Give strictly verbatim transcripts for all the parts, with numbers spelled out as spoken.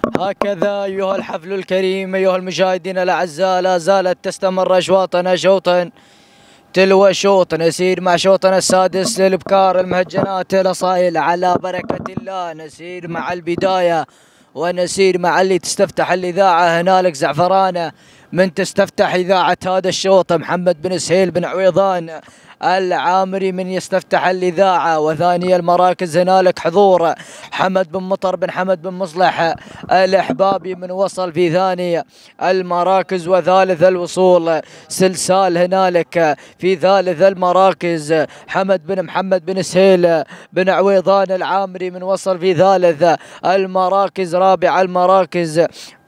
هكذا أيها الحفل الكريم، أيها المشاهدين الأعزاء، لا زالت تستمر أشواطنا شوطا تلو شوط، نسير مع شوطنا السادس للبكار المهجنات الأصايل على بركة الله. نسير مع البداية ونسير مع اللي تستفتح الإذاعة هنالك زعفرانة من تستفتح إذاعة هذا الشوط محمد بن سهيل بن عويضان العامري من يستفتح الإذاعة. وثاني المراكز هنالك حضور حمد بن مطر بن حمد بن مصلح الأحبابي من وصل في ثاني المراكز. وثالث الوصول سلسال هنالك في ثالث المراكز حمد بن محمد بن سهيل بن عويضان العامري من وصل في ثالث المراكز. رابع المراكز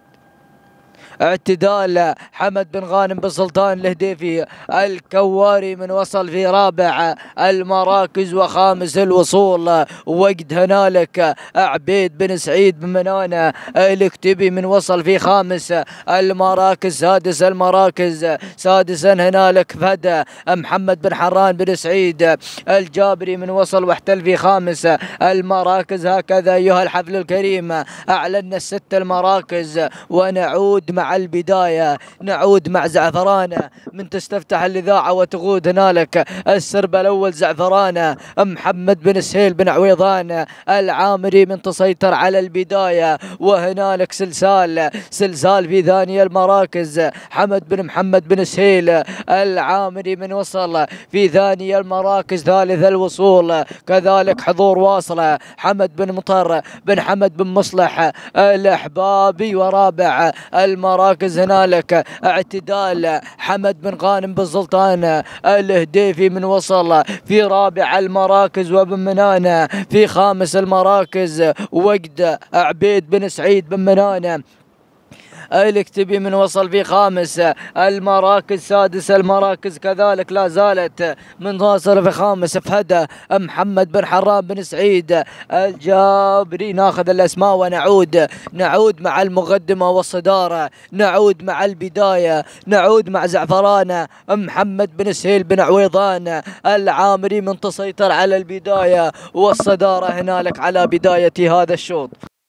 اعتدال حمد بن غانم بن سلطان الهديفي الكواري من وصل في رابع المراكز. وخامس الوصول وقد هنالك عبيد بن سعيد بن منانة الكتبي من وصل في خامس المراكز. سادس المراكز سادسا هنالك فهد محمد بن حران بن سعيد الجابري من وصل واحتل في خامس المراكز. هكذا أيها الحفل الكريم أعلنا الست المراكز، ونعود مع مع البداية نعود مع زعفرانة من تستفتح الإذاعة وتغود هنالك السرب الأول زعفرانة محمد بن سهيل بن عويضان العامري من تسيطر على البداية. وهنالك سلسال سلسال في ثاني المراكز حمد بن محمد بن سهيل العامري من وصل في ثاني المراكز. ثالث الوصول كذلك حضور واصلة حمد بن مطر بن حمد بن مصلح الأحبابي. ورابع المراكز هنالك اعتدال حمد بن غانم بن سلطان الهديفي من وصل في رابع المراكز. وبن منانة في خامس المراكز وقد عبيد بن سعيد بن منانة الكتبي من وصل في خامس المراكز. سادس المراكز كذلك لا زالت من واصل في خامس فهد محمد بن حران بن سعيد الجابري. ناخذ الأسماء ونعود نعود مع المقدمة والصدارة، نعود مع البداية، نعود مع زعفرانة محمد بن سهيل بن عويضان العامري من تسيطر على البداية والصدارة هنالك على بداية هذا الشوط.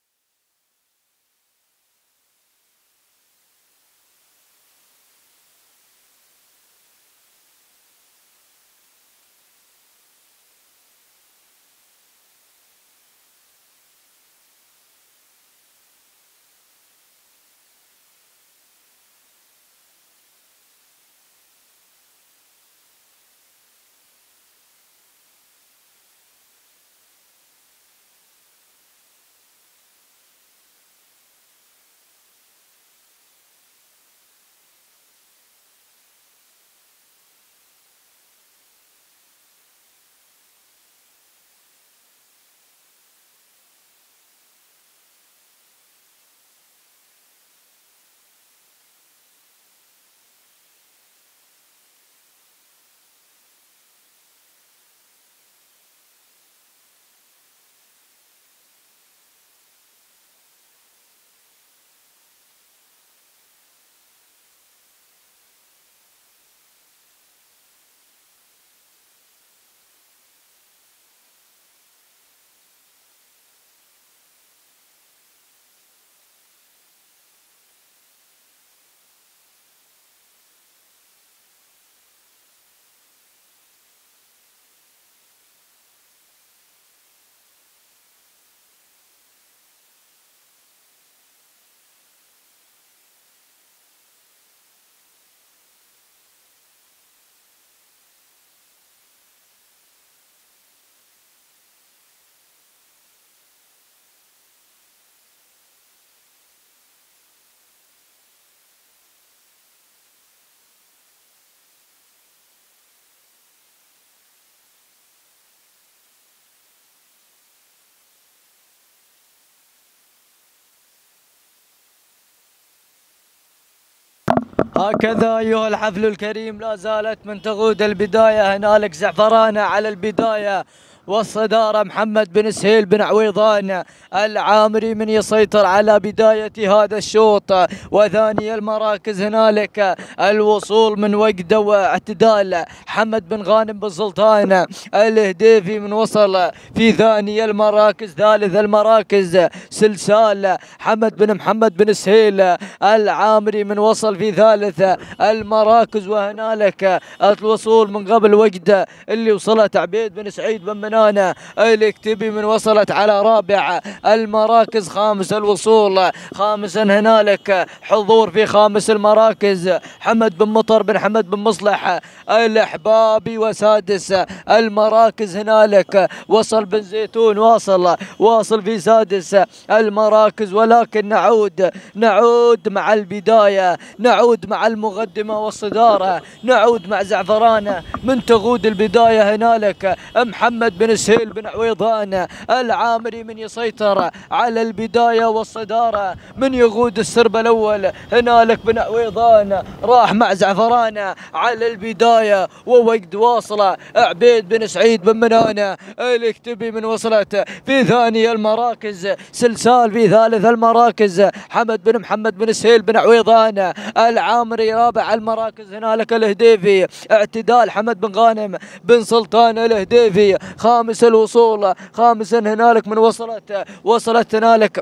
هكذا أيها الحفل الكريم لا زالت من تغود البداية هنالك زعفرانة على البداية والصدارة محمد بن سهيل بن عويضان العامري من يسيطر على بداية هذا الشوط. وثاني المراكز هنالك الوصول من وقده واعتدال حمد بن غانم بن سلطان الهديفي من وصل في ثاني المراكز. ثالث المراكز سلسال حمد بن محمد بن سهيل العامري من وصل في ثالث المراكز. وهنالك الوصول من قبل وقده اللي وصلت عبيد بن سعيد بن منانة الكتبي من وصلت على رابع المراكز. خامس الوصول خامسا هنالك حضور في خامس المراكز حمد بن مطر بن حمد بن مصلح الأحبابي. وسادس المراكز هنالك وصل بن زيتون واصل واصل في سادس المراكز. ولكن نعود نعود مع البداية، نعود مع المقدمة والصدارة، نعود مع زعفران من تغود البداية. هنالك محمد بن سهيل بن عويضان العامري من يسيطر على البداية والصدارة من يغود السرب الأول. هنالك بن عويضان راح مع زعفران على البداية ووقت واصلة عبيد بن سعيد بن منانة الكتبي من وصلت في ثاني المراكز. سلسال في ثالث المراكز حمد بن محمد بن سهيل بن عويضان العامري. رابع المراكز هنالك الهديفي اعتدال حمد بن غانم بن سلطان الهديفي. خامس الوصول خامسا هنالك من وصلت وصلت هنالك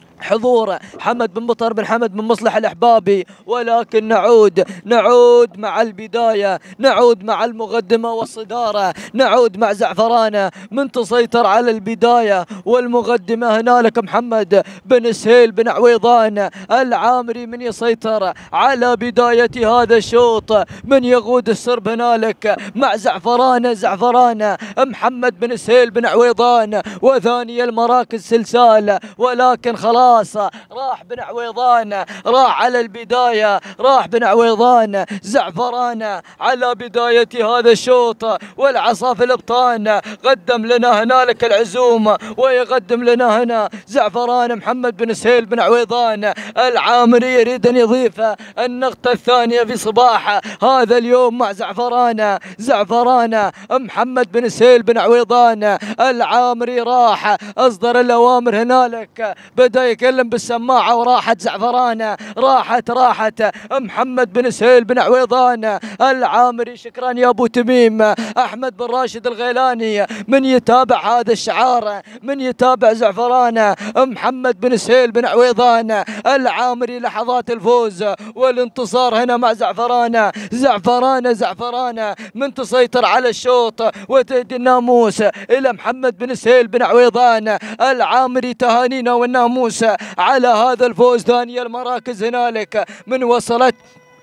حضور حمد بن مطر بن حمد بن مصلح الأحبابي. ولكن نعود نعود مع البداية، نعود مع المقدمة والصدارة، نعود مع زعفران من تسيطر على البداية والمقدمة. هنالك محمد بن سهيل بن عويضان العامري من يسيطر على بداية هذا الشوط من يقود السرب هنالك مع زعفران زعفران محمد بن سهيل بن عويضان. وثاني المراكز سلسال. ولكن خلاص راح بن عويضان راح على البداية، راح بن عويضان زعفران على بداية هذا الشوط. والعصا في الابطان قدم لنا هنالك العزوم ويقدم لنا هنا زعفران محمد بن سهيل بن عويضان العامري يريد ان يضيف النقطة الثانية في صباح هذا اليوم مع زعفران زعفران محمد بن سهيل بن عويضان العامري. راح اصدر الاوامر هنالك، بدأ يتكلم بالسماعة وراحت زعفران راحت راحت محمد بن سهيل بن عويضان العامري. شكرا يا ابو تميم. احمد بن راشد الغيلاني من يتابع هذا الشعار، من يتابع زعفران محمد بن سهيل بن عويضان العامري. لحظات الفوز والانتصار هنا مع زعفران زعفران زعفران من تسيطر على الشوط وتهدي الناموس الى محمد بن سهيل بن عويضان العامري. تهانينا والناموس على هذا الفوز. ثاني المراكز هنالك من وصلت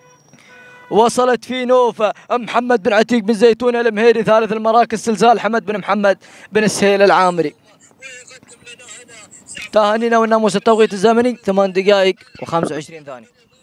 وصلت في نوف محمد بن عتيق بن زيتون المهيري. ثالث المراكز سلسال حمد بن محمد بن سهيل العامري. تهانينا والناموس. التوقيت الزمني ثمان دقائق وخمسة وعشرين ثانية.